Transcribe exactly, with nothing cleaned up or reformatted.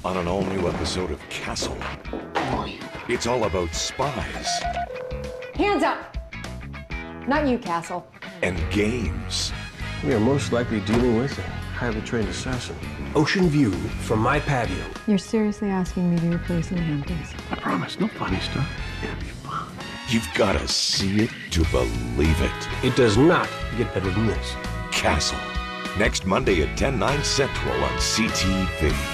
on an all-new episode of Castle. It's all about spies. Hands up! Not you, Castle. And games. We are most likely dealing with a highly trained assassin. Ocean view from my patio. You're seriously asking me to replace the Hamptons? I promise, no funny stuff. It'll be fun. You've got to see it to believe it. It does not get better than this. Castle. Next Monday at ten, nine central on C T V.